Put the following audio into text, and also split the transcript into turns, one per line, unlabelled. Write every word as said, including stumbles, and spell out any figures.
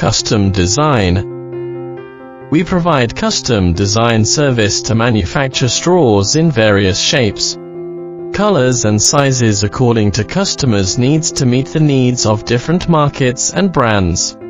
Custom design. We provide custom design service to manufacture straws in various shapes, colors and sizes according to customers' needs to meet the needs of different markets and brands.